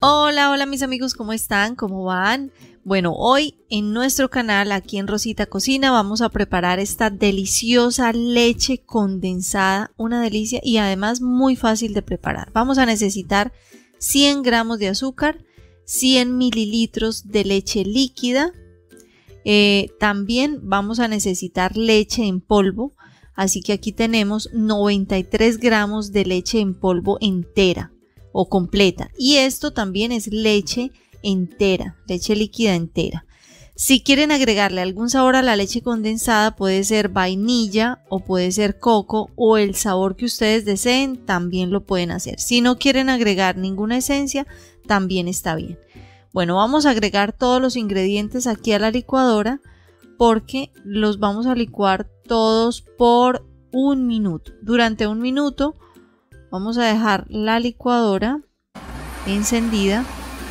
Hola, hola mis amigos, ¿cómo están? ¿Cómo van? Bueno, hoy en nuestro canal, aquí en Rosita Cocina, vamos a preparar esta deliciosa leche condensada, una delicia y además muy fácil de preparar. Vamos a necesitar 100 gramos de azúcar, 100 mililitros de leche líquida, también vamos a necesitar leche en polvo, así que aquí tenemos 93 gramos de leche en polvo entera o completa, y esto también es leche entera, leche líquida entera. Si quieren agregarle algún sabor a la leche condensada, puede ser vainilla o puede ser coco o el sabor que ustedes deseen, también lo pueden hacer. Si no quieren agregar ninguna esencia, también está bien. Bueno, vamos a agregar todos los ingredientes aquí a la licuadora porque los vamos a licuar todos por un minuto. Durante un minuto vamos a dejar la licuadora encendida.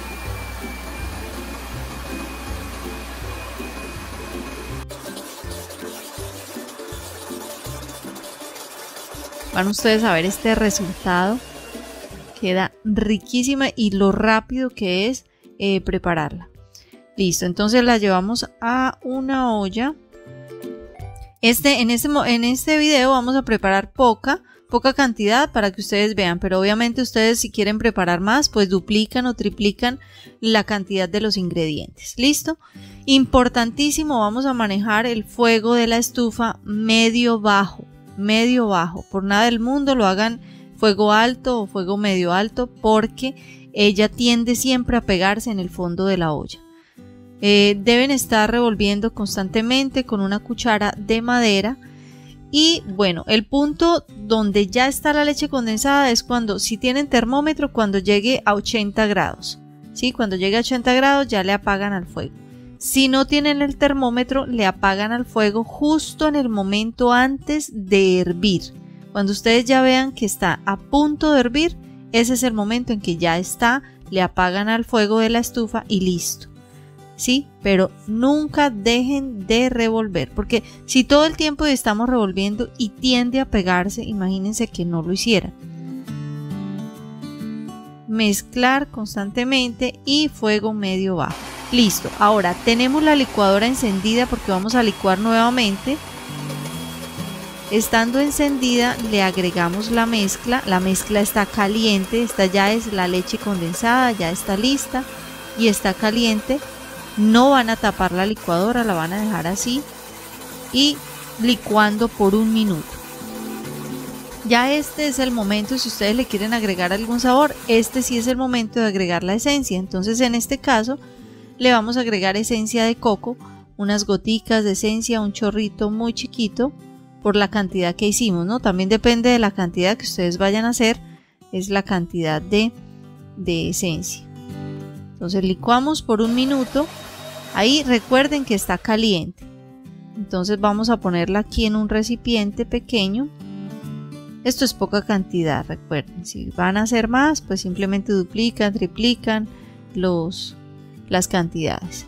Van ustedes a ver este resultado. Queda riquísima y lo rápido que es prepararla. Listo, entonces la llevamos a una olla. En este video vamos a preparar poca cantidad para que ustedes vean, pero obviamente ustedes si quieren preparar más, pues duplican o triplican la cantidad de los ingredientes. ¿Listo? Importantísimo, vamos a manejar el fuego de la estufa medio bajo, por nada del mundo lo hagan fuego alto o fuego medio alto porque ella tiende siempre a pegarse en el fondo de la olla. Deben estar revolviendo constantemente con una cuchara de madera. Y bueno, el punto donde ya está la leche condensada es cuando, si tienen termómetro, cuando llegue a 80 grados. ¿Sí? Cuando llegue a 80 grados ya le apagan al fuego. Si no tienen el termómetro, le apagan al fuego justo en el momento antes de hervir. Cuando ustedes ya vean que está a punto de hervir, ese es el momento en que ya está, le apagan al fuego de la estufa y listo. ¿Sí? Pero nunca dejen de revolver, porque si todo el tiempo estamos revolviendo y tiende a pegarse, imagínense que no lo hicieran. Mezclar constantemente y fuego medio bajo. Listo, ahora tenemos la licuadora encendida porque vamos a licuar nuevamente. Estando encendida le agregamos la mezcla está caliente, esta ya es la leche condensada, ya está lista y está caliente. No van a tapar la licuadora, la van a dejar así y licuando por un minuto. Ya este es el momento, si ustedes le quieren agregar algún sabor, este sí es el momento de agregar la esencia. Entonces en este caso le vamos a agregar esencia de coco, unas goticas de esencia, un chorrito muy chiquito por la cantidad que hicimos, ¿no? También depende de la cantidad que ustedes vayan a hacer, es la cantidad de esencia. Entonces licuamos por un minuto. Ahí recuerden que está caliente. Entonces vamos a ponerla aquí en un recipiente pequeño. Esto es poca cantidad, recuerden. Si van a hacer más, pues simplemente duplican, triplican las cantidades.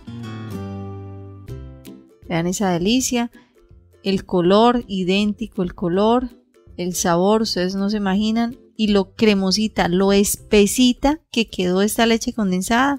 Vean esa delicia. El color, idéntico el color. El sabor, ustedes no se imaginan. Y lo cremosita, lo espesita que quedó esta leche condensada.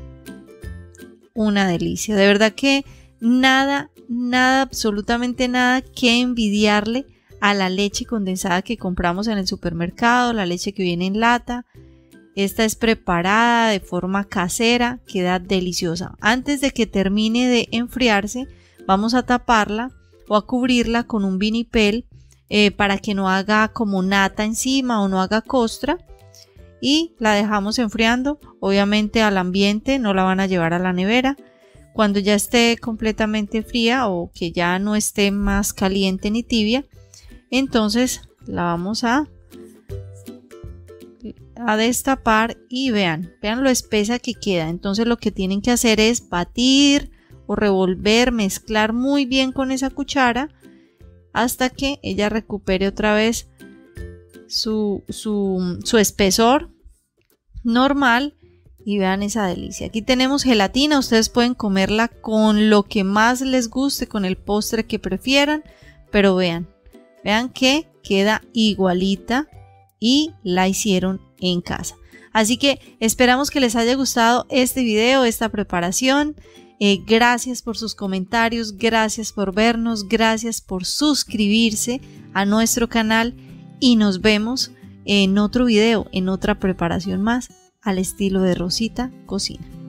Una delicia, de verdad que nada, absolutamente nada que envidiarle a la leche condensada que compramos en el supermercado, la leche que viene en lata. Esta es preparada de forma casera, queda deliciosa. Antes de que termine de enfriarse, vamos a taparla o a cubrirla con un vinipel para que no haga como nata encima o no haga costra. Y la dejamos enfriando, obviamente al ambiente, no la van a llevar a la nevera. Cuando ya esté completamente fría o que ya no esté más caliente ni tibia, entonces la vamos a destapar y vean lo espesa que queda. Entonces lo que tienen que hacer es batir o revolver, mezclar muy bien con esa cuchara hasta que ella recupere otra vez su espesor normal y vean esa delicia. Aquí tenemos gelatina, ustedes pueden comerla con lo que más les guste, con el postre que prefieran, pero vean que queda igualita y la hicieron en casa. Así que esperamos que les haya gustado este video, esta preparación. Gracias por sus comentarios, gracias por vernos, gracias por suscribirse a nuestro canal y nos vemos en otro video, en otra preparación más al estilo de Rosita Cocina.